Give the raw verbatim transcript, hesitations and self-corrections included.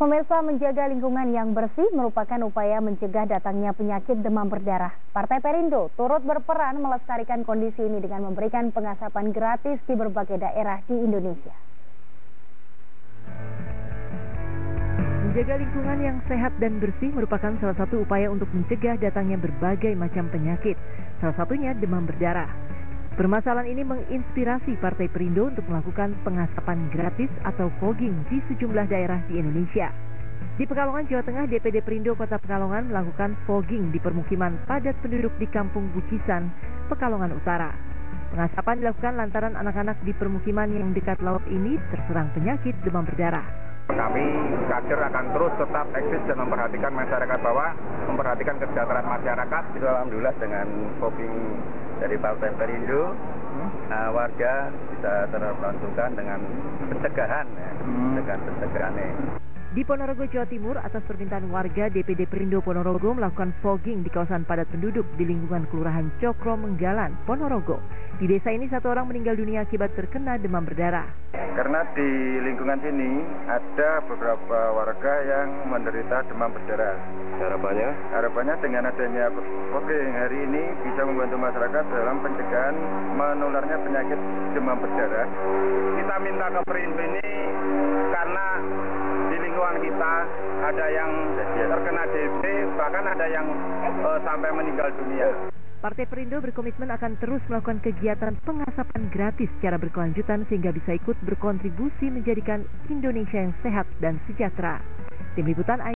Pemirsa, menjaga lingkungan yang bersih merupakan upaya mencegah datangnya penyakit demam berdarah. Partai Perindo turut berperan melestarikan kondisi ini dengan memberikan pengasapan gratis di berbagai daerah di Indonesia. Menjaga lingkungan yang sehat dan bersih merupakan salah satu upaya untuk mencegah datangnya berbagai macam penyakit, salah satunya demam berdarah. Permasalahan ini menginspirasi Partai Perindo untuk melakukan pengasapan gratis atau fogging di sejumlah daerah di Indonesia. Di Pekalongan, Jawa Tengah, D P D Perindo Kota Pekalongan melakukan fogging di permukiman padat penduduk di Kampung Bukisan, Pekalongan Utara. Pengasapan dilakukan lantaran anak-anak di permukiman yang dekat laut ini terserang penyakit demam berdarah. Kami kader akan terus tetap eksis dan memperhatikan masyarakat bawah, memperhatikan kesejahteraan masyarakat. Itu alhamdulillah dengan fogging dari Partai Perindo, uh, warga bisa terbantukan dengan pencegahan, ya, dengan pencegahan. Di Ponorogo, Jawa Timur, atas permintaan warga, D P D Perindo Ponorogo melakukan fogging di kawasan padat penduduk di lingkungan Kelurahan Cokro Menggalan, Ponorogo. Di desa ini satu orang meninggal dunia akibat terkena demam berdarah. Karena di lingkungan sini ada beberapa warga yang menderita demam berdarah. Harapannya? Harapannya dengan adanya fogging hari ini bisa membantu masyarakat dalam pencegahan menularnya penyakit demam berdarah. Kita minta ke Perindo ini karena di lingkungan kita ada yang terkena D B, bahkan ada yang uh, sampai meninggal dunia. Partai Perindo berkomitmen akan terus melakukan kegiatan pengasapan gratis secara berkelanjutan sehingga bisa ikut berkontribusi menjadikan Indonesia yang sehat dan sejahtera. Tim Liputan